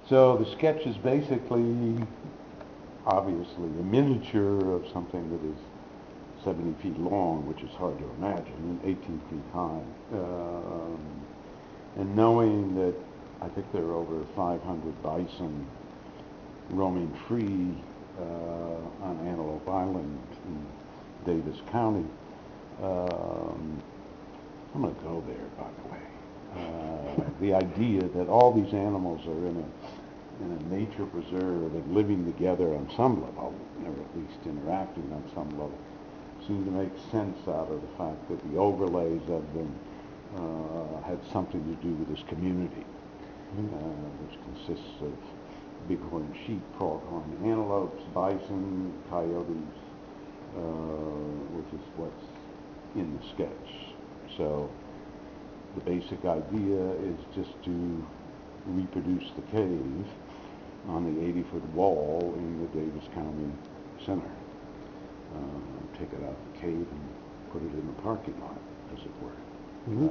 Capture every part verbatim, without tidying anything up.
So the sketch is basically, obviously, a miniature of something that is seventy feet long, which is hard to imagine, and eighteen feet high. Um, and knowing that I think there are over five hundred bison roaming free uh, on Antelope Island in Davis County. Um, I'm going to go there, by the way. Uh, the idea that all these animals are in a, in a nature preserve and living together on some level, or at least interacting on some level, seemed to make sense out of the fact that the overlays of them uh, had something to do with this community, mm-hmm. uh, which consists of bighorn sheep, pronghorn antelopes, bison, coyotes, uh, which is what's in the sketch. So the basic idea is just to reproduce the cave on the eighty foot wall in the Davis County Center. Uh, take it out of the cave and put it in the parking lot, as it were. Mm-hmm.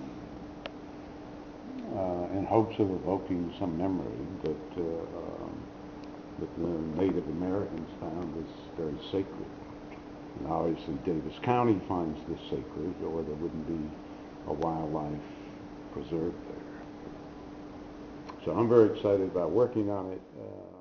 uh, uh, in hopes of evoking some memory that, uh, um, that the Native Americans found is very sacred. And obviously Davis County finds this sacred, or there wouldn't be a wildlife preserve there. So I'm very excited about working on it. Uh,